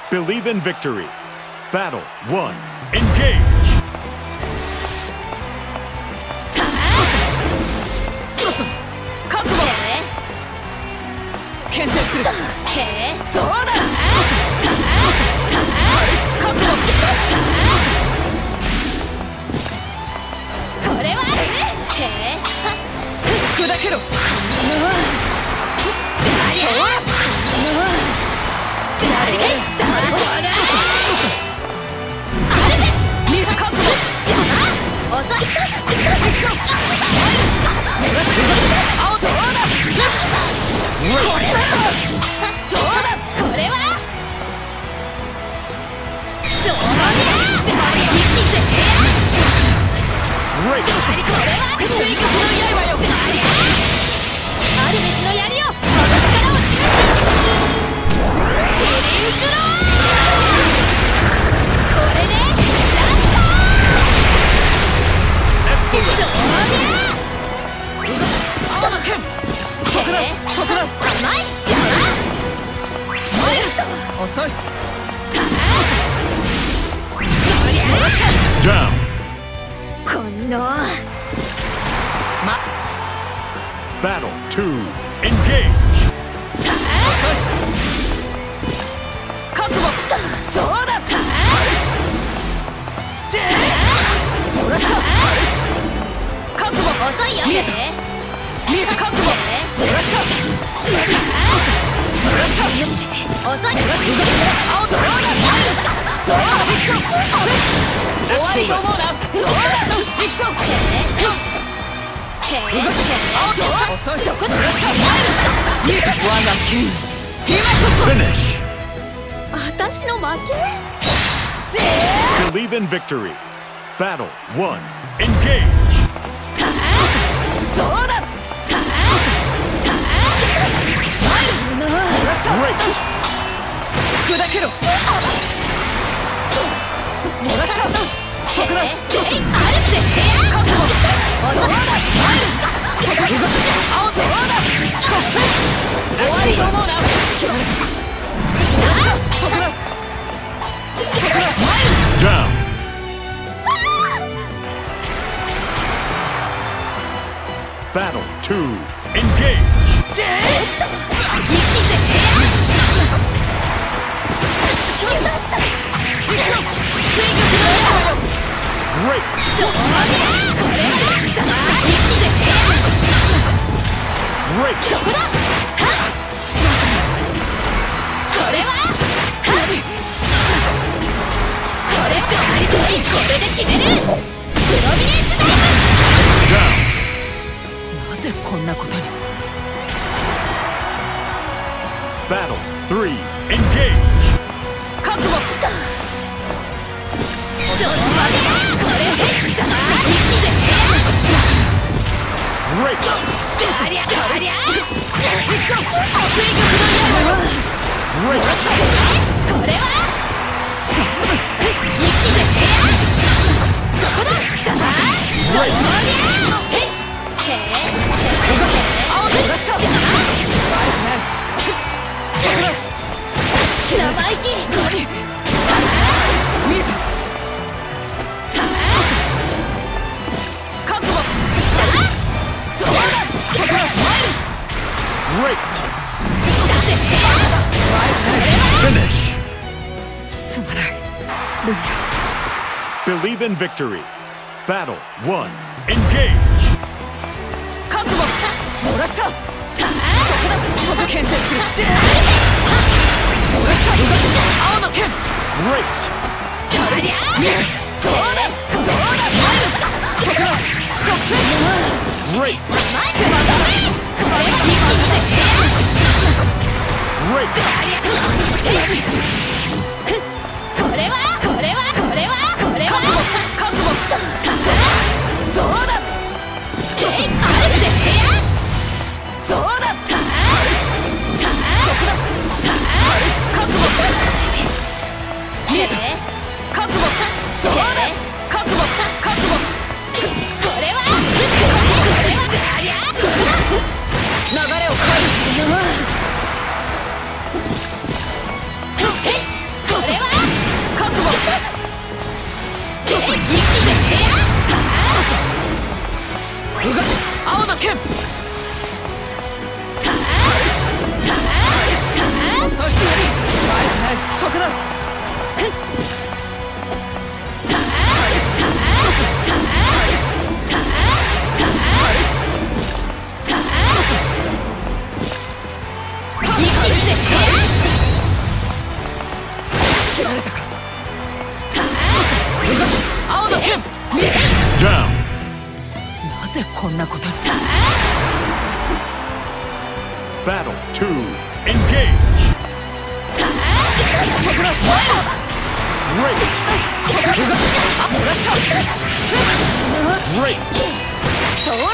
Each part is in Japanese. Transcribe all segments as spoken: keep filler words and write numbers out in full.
Believe in victory. Battle one. Engage. Down. Battle two. Engage. Finish. Believe in victory. Battle one. Engage. Down. Battle two. Engage. Great. Great. Down. Battle three. Engage. Great. Finish. Believe in victory. Battle one. Engage. Great. Great. 剣。遅い。そこだ。知られたか。青の剣。 Down. なぜこんなことに。 Battle two. Engage. そこだ。 Great. そこだ。あ、もらった。 Great. そうだ。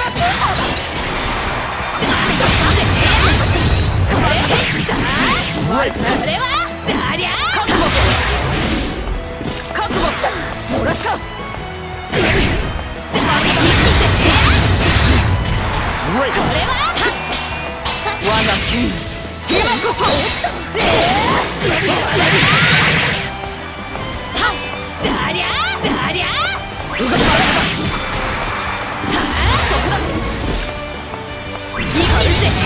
Great. これはだりゃー。覚悟。覚悟。もらった。 Great. これは我が剣。今こそ。だりゃーだりゃー。そこだ。生きるぜ。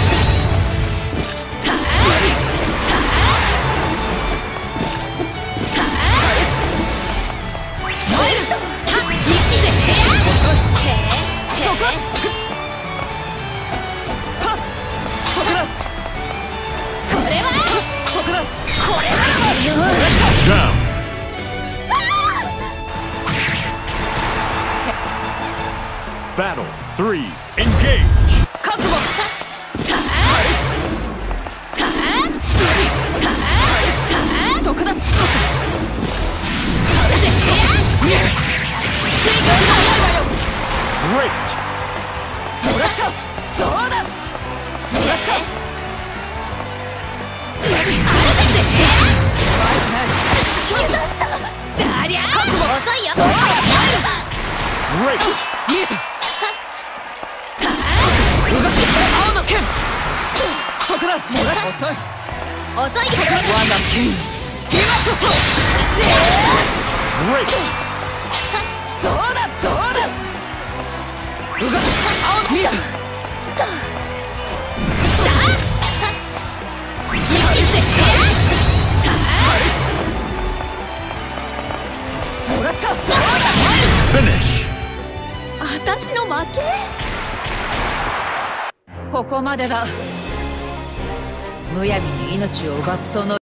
Down. Battle three. Engage. 覚悟。そこだ。 Great. もらった。どうだ。もらった。 だりゃー。覚悟。遅いよ。 Great. 見えた。青の剣。そこだ。もらった。遅い。遅い。そこだ。我が剣。今こそ。 Great. どうだどうだ。青の見えた。もらった。 Finish. 私の負け。ここまでだ。むやみに命を奪うその